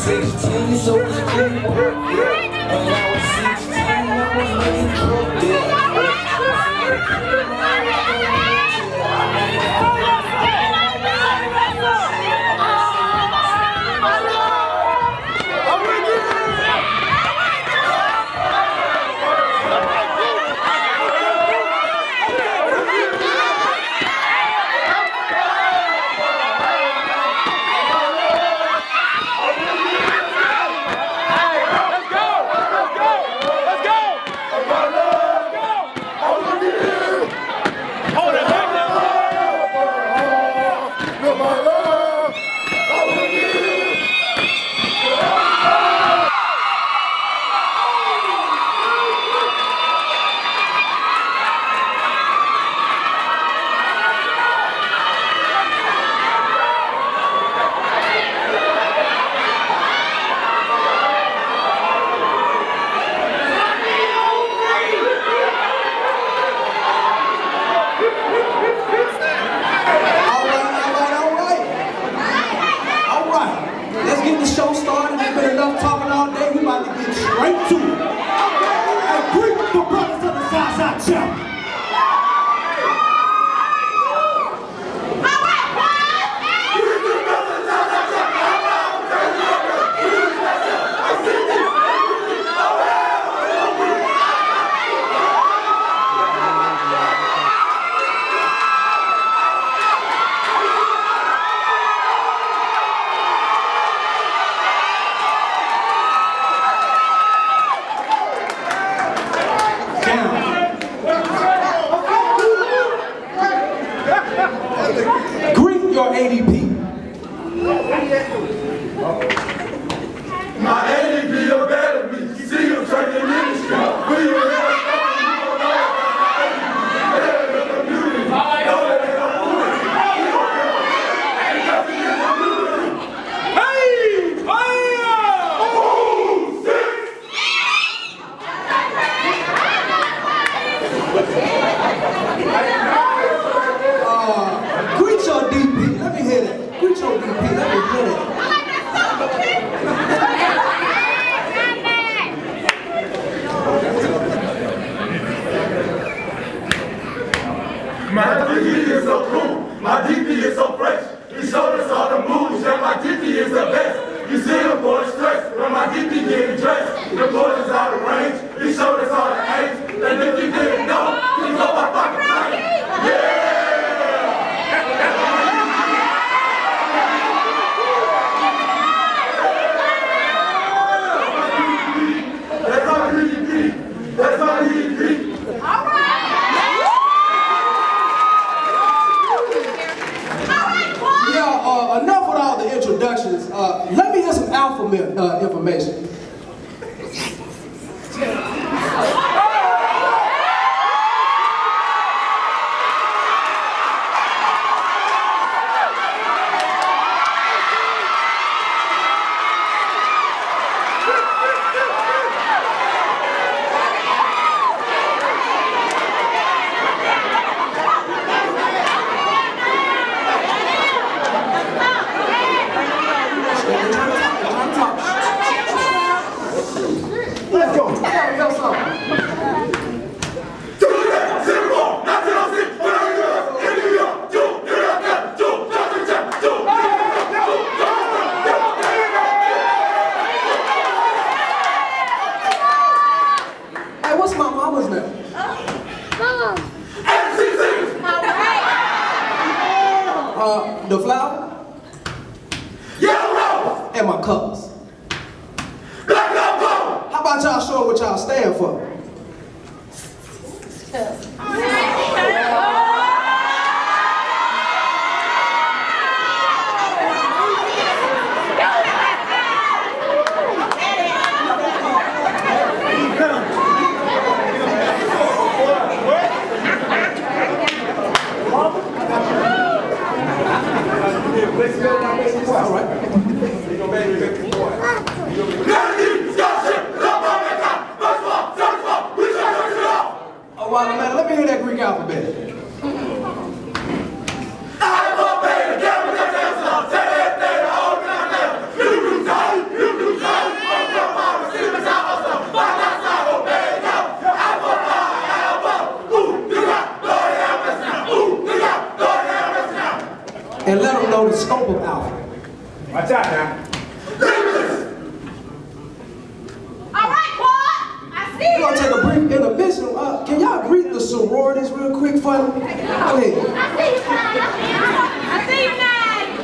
16, so it's good. When I was 16, I was making drug deals. Greet your ADP. My ADP, you're better me. See you training ministry. Will you ever Greet your DP. Let me hear that. Greet your DP. Let me hear that. My DP is so cool. My DP is so fresh. He showed us all the moves. Yeah, my DP is the best. You see the boys stressed when my DP getting dressed. The boys is out of range. He showed us all the age. And if you didn't know, you know my fucking name. Yeah! That's my DP. All right. Yeah, enough with all the introductions. Let me get some alpha information. Let's go. Hey, what's my mama's name? Mom. The flower? Yellow And my colors. Black Gold. How about y'all show what y'all stand for? All right, man, let me hear that Greek alphabet. I and let them know the scope of Alpha. Watch out now. All right, Quad. I see We're you. gonna take a brief intermission. Can y'all greet the sororities real quick for me? Go ahead. I see you, man. I see you, man.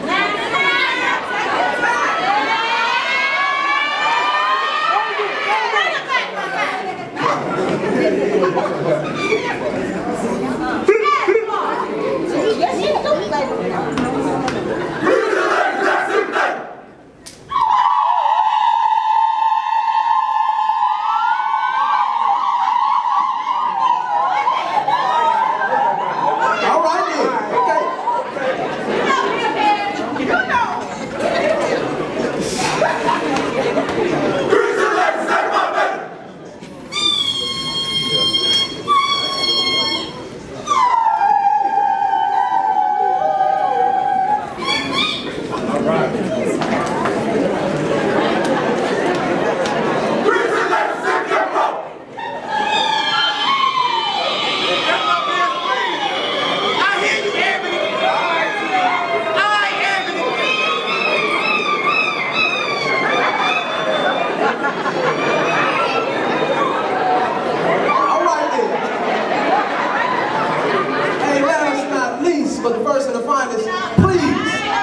But the first and the finest, please.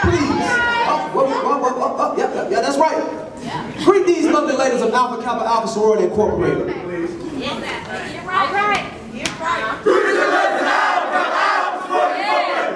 Yeah, that's right. Greet these lovely ladies of Alpha Kappa Alpha Sorority Incorporated. All right. Greet the ladies of Alpha Kappa Alpha Sorority Incorporated.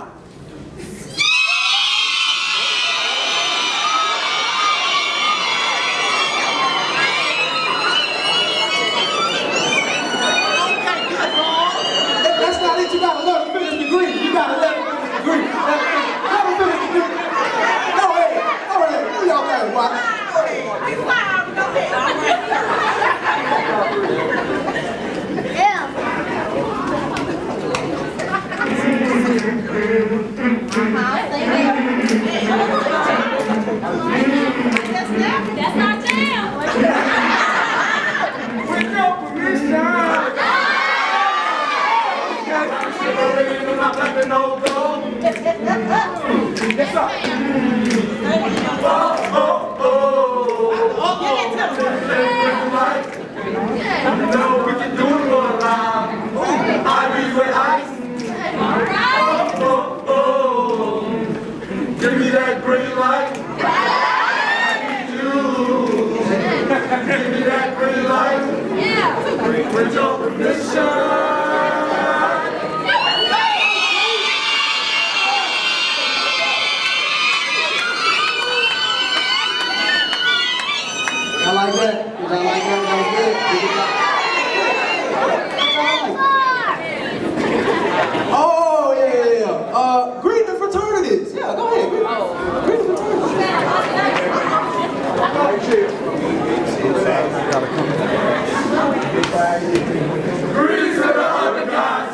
That's not it. You gotta let them finish the greet. You gotta let them finish the greet. Let them finish the greet. Go ahead. Go ahead. Do your thing, boy. That's not them. With your permission. Yes, sir. We can do it for a while. Ivy's with ice. Give me that green light. I need you. Give me that green light. Yeah. With your permission. I like that. I like that. That was good. Oh, yeah. Greet the fraternities. Yeah, go ahead. Greet the fraternities. Greetings to the other guys.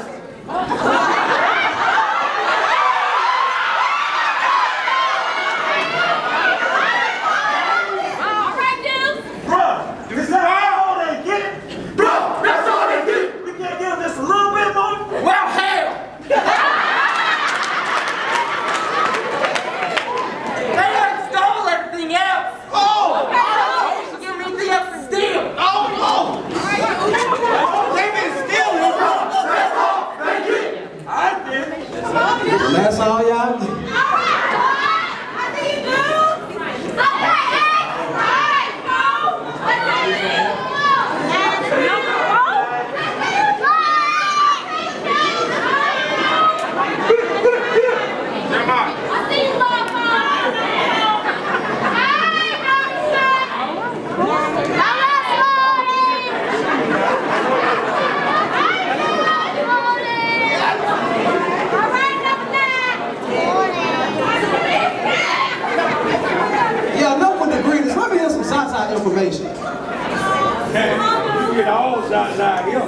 That's all y'all do. Information. Hey, you get all shots out here.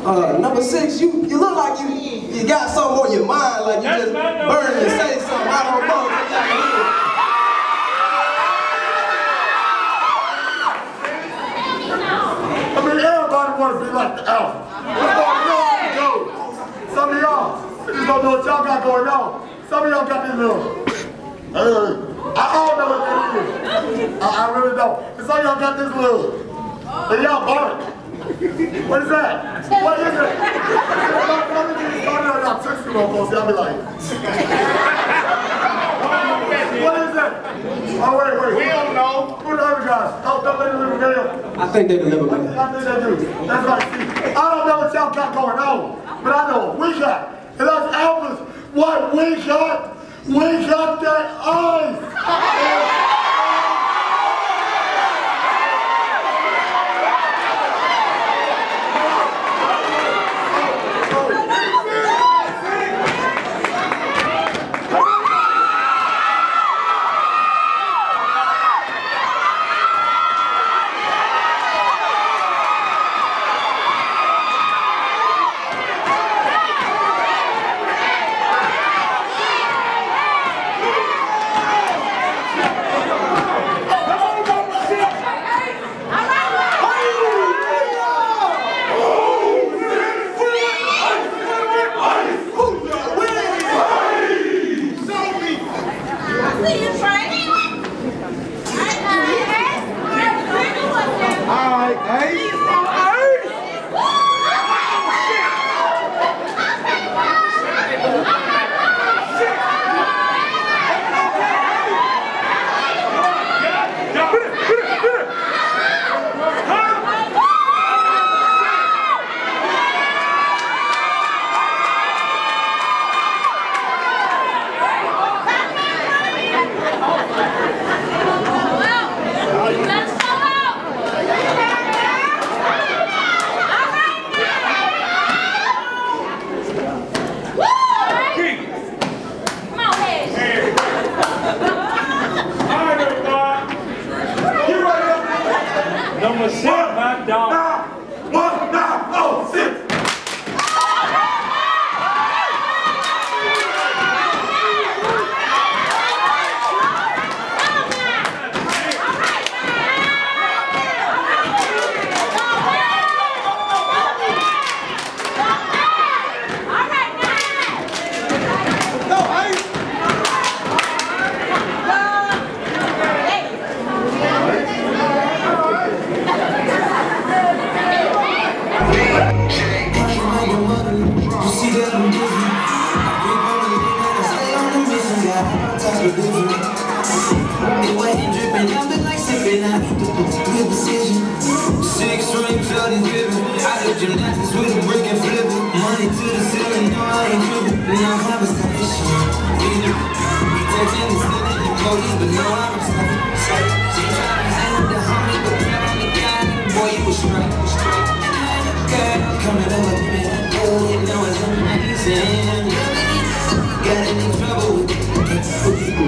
Number 6, you look like you got something on your mind, like you just burning to say something. I don't know. I mean, everybody wants to be like the alpha. Everybody know how to go. Some of y'all just don't know what y'all got going on. Some of y'all got these little. I don't know what that is. I really don't. And some of y'all got this little. And y'all burn. What is that? What is it? Y'all 6-year-old folks, y'all be like. What is that? Oh, wait. We don't know. Who the other guys? Don't they live in jail? I think they deliver me. I think they do. That's right. See, I don't know what y'all got going on, but I know what we got. And us alphas, what we got that ice. Number 6, my dog. Gymnastics with a brick and flip it. Money to the ceiling, no, I ain't tripping. We don't have a station. Protecting the ceiling, the police, but no, I'm excited. She tried to hang with the homie, but cut on the guy. Boy, you was straight. Girl, coming over me, girl, you know it's amazing. Got any trouble with it?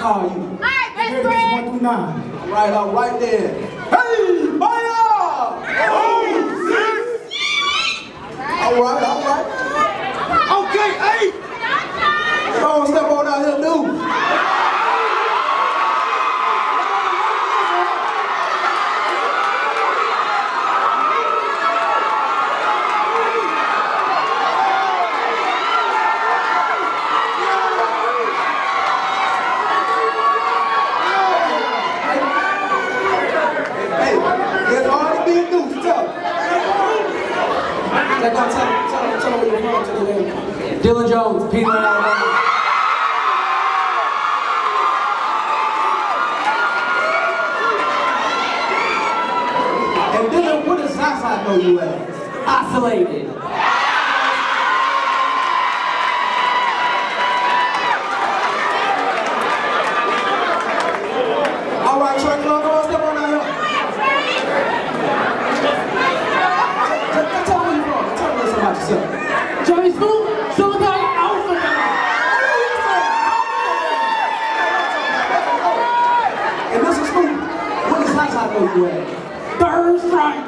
call you. All right, best Here, friend. 1 through 9. All right then. Hey, fire! All right. Okay, hey! Come on, step on out here, dude. Dylan Jones, Peter Alabama. And Dylan, what does Zaza know you as? Oscillated. All right, Trey Clark, come on, step on out here. Tell me where you're from. Tell me about yourself. Johnny Scoop, Silicon Alpha. And Mr. Scoop, what does Zaza know you at? Third strike.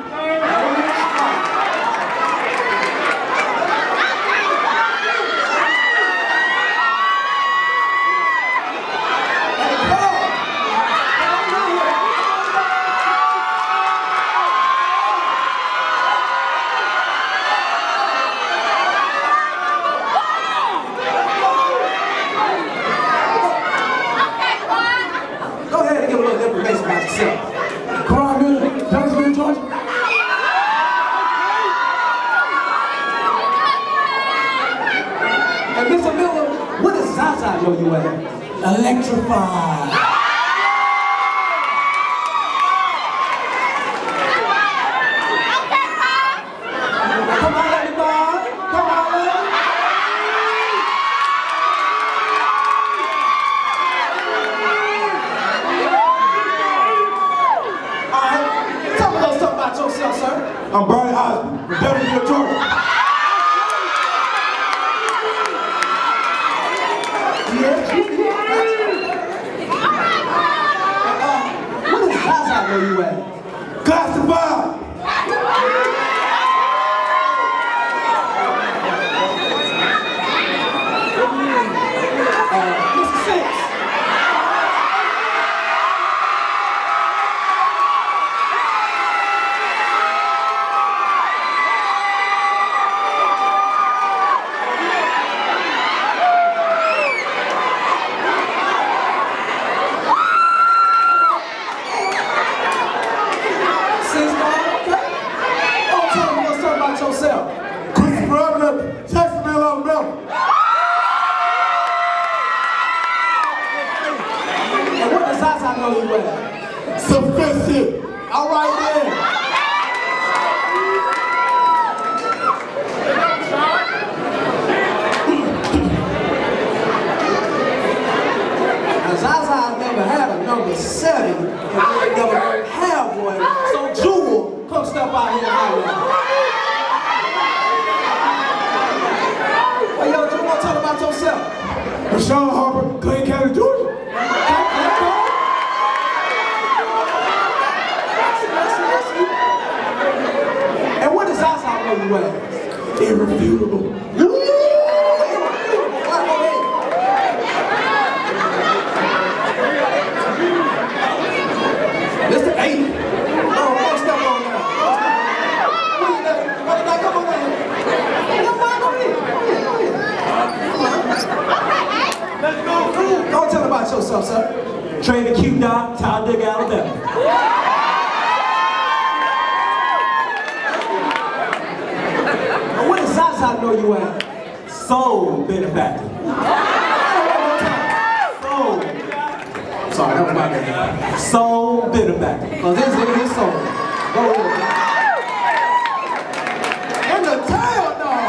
Know you at? Electrified. Come on, everybody. Come on, all right. Tell me a little something about yourself, sir. I'm Brian Osmond, from Beverly, Georgia. What does Zaza know you at? Classified. Mr. Six. Sufficient. All right then. Now Zaza never had a number 7, and we never have one. So Jewel, come step out here and holler. Hey, yo, Jewel, tell about yourself. Rashawn Harper, Clayton County, Georgia. And what does Zaza know you as? Irrefutable. Mr. 8. Oh, step on now. Come on now. Let's go. Go tell about yourself, sir. Trainer Q Dot, Talladega, Alabama. What does Zaza know you as? Soul benefactor. Soul. Sorry, that was my bad. Soul benefactor. Because this is his soul. Go ahead. And the tail dog.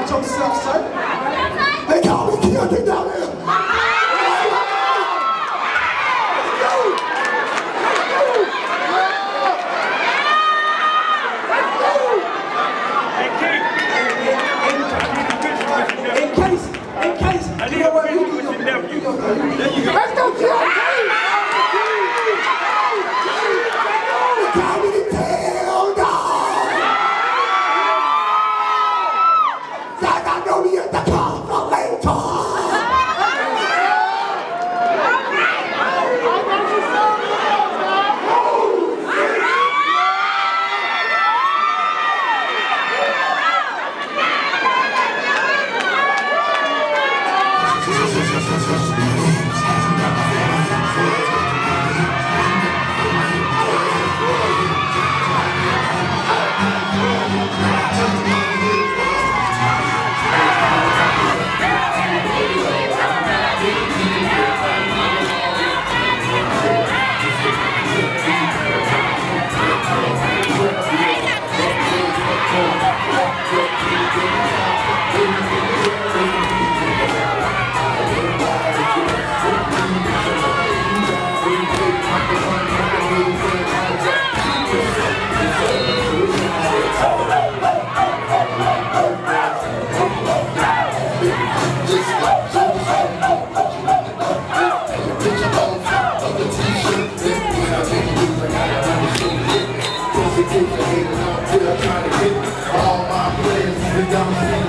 about yourself, sir. They call me Keontae down there. In case, you know what? Let's go, Keontae! Call me the tail dog! I know me at the top of the later! All my friends,